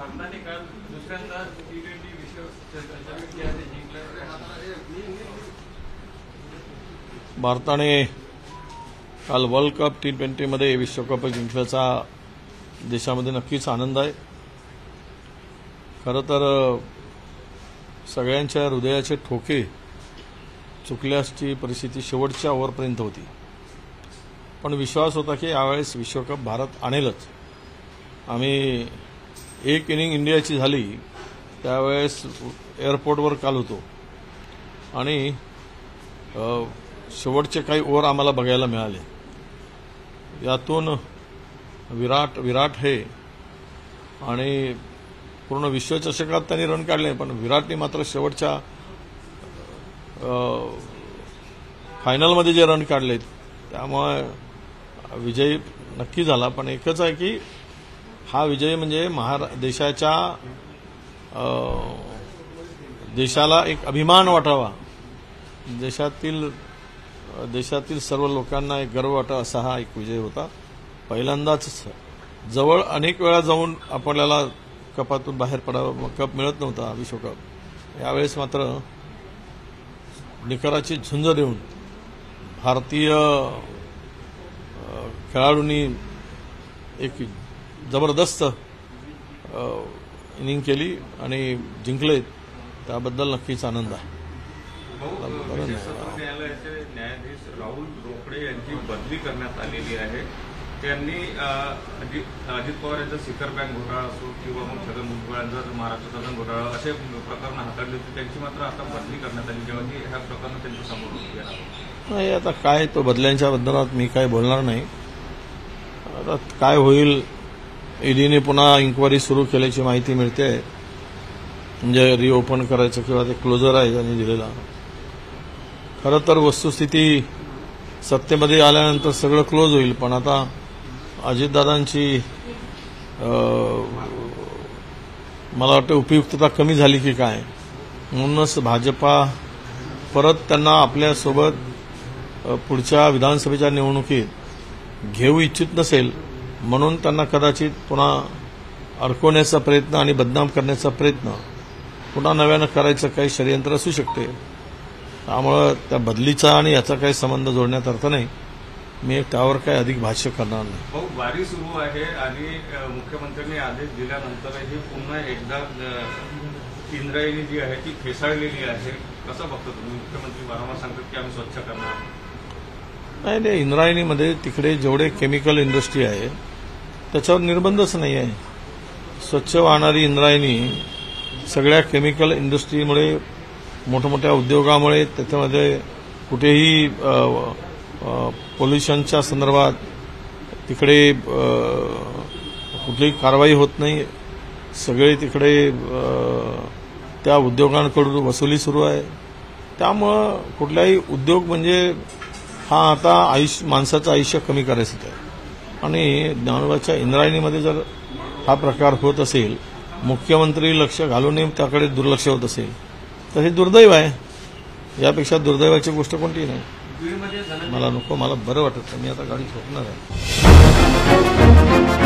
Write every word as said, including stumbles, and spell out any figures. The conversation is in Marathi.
भारताने काल दुसऱ्यांदा टी ट्वेंटी विश्वचषक जिंकला। भारताने काल वर्ल्ड कप टी ट्वेंटीमध्ये विश्वकप जिंकल्याचा देशामध्ये नक्कीच आनंद आहे। खरं तर सगळ्यांच्या हृदयाचे ठोके चुकल्याची परिस्थिती शेवटच्या ओव्हरपर्यंत होती, पण विश्वास होता की यावेळेस विश्वकप भारत आणेलच। आम्ही एक इनिंग इंडियाची झाली त्यावेळेस एअरपोर्टवर काल होतो आणि शेवटचे काही ओव्हर आम्हाला बघायला मिळाले। यातून विराट विराट हे आणि पूर्ण विश्वचषकात त्यांनी रन काढले, पण विराटने मात्र शेवटच्या फायनलमध्ये जे रन काढले त्यामुळे विजय नक्की झाला। पण एकच आहे की हा विजय म्हणजे महारा देशाच्या देशाला एक अभिमान वाटावा, देशातील देशातील सर्व लोकांना एक गर्व वाटावा असा हा एक विजय होता। पहिल्यांदाच जवळ अनेक वेळा जाऊन आपल्याला कपातून बाहेर पडावं, कप मिळत नव्हता विश्वकप। यावेळेस मात्र निकराची झुंज देऊन भारतीय खेळाडूंनी एक जबरदस्त इनिंग केली आणि जिंकले, त्याबद्दल नक्कीच आनंद आहे। न्यायालयाचे न्यायाधीश राहुल रोकडे यांची बदली करण्यात आलेली आहे। त्यांनी अजित पवार यांचा सिकर बँक घोटाळा असो किंवा मग छगन भुजबळ यांचा महाराष्ट्र धरण घोटाळा असे प्रकरण हाताळले होते, त्यांची मात्र आता बदली करण्यात आली, जेव्हा की ह्या प्रकरण त्यांच्या समोर येणार नाही। आता काय तो बदल्यांच्या बद्दलात मी काय बोलणार नाही। आता काय होईल, ईडीने पुन्हा इन्क्वायरी सुरू केल्याची माहिती मिळते, म्हणजे रिओपन करायचं किंवा ते क्लोजर आहे त्यांनी दिलेला। खरं तर वस्तुस्थिती सत्तेमध्ये आल्यानंतर सगळं क्लोज होईल, पण आता अजितदादांची मला वाटतं उपयुक्तता कमी झाली की काय, म्हणूनच भाजपा परत त्यांना आपल्यासोबत पुढच्या विधानसभेच्या निवडणुकीत घेऊ इच्छित नसेल, म्हणून त्यांना कदाचित पुन्हा अडकवण्याचा प्रयत्न आणि बदनाम करण्याचा प्रयत्न पुन्हा नव्यानं करायचं काही षडयंत्र असू शकते। त्यामुळे त्या बदलीचा आणि याचा काही संबंध जोडण्यात अर्थ नाही। मी त्यावर काही अधिक भाष्य करणार नाही। भाऊ, वारी सुरू आहे आणि मुख्यमंत्र्यांनी आदेश दिल्यानंतरही पुन्हा एकदा इंद्रायणी जी आहे ती फेसाळलेली आहे, कसं बघतो तुम्ही? मुख्यमंत्री वारंवार सांगतात की आम्ही स्वच्छ करणार नाही। नाही, इंद्रायणीमध्ये तिकडे जेवढे केमिकल इंडस्ट्री आहे त्याच्यावर निर्बंधच नाही आहे। स्वच्छ वाहणारी इंद्रायणी सगळ्या केमिकल इंडस्ट्रीमुळे, मोठमोठ्या उद्योगामुळे त्याच्यामध्ये कुठेही पोल्युशनच्या संदर्भात तिकडे कुठलीही कारवाई होत नाही। सगळे तिकडे त्या उद्योगांकडून वसुली सुरू आहे। त्यामुळं कुठलाही उद्योग म्हणजे हा आता आयुष्य माणसाचं आयुष्य कमी करायचं आहे। आणि ज्ञानोबाच्या इंद्रायणीमध्ये जर हा प्रकार होत असेल, मुख्यमंत्री लक्ष घालूनही त्याकडे दुर्लक्ष होत असेल, तर हे दुर्दैव आहे। यापेक्षा दुर्दैवाची गोष्ट कोणती नाही। मला नको, मला बरं वाटत, मी आता गाडी झोपणार आहे।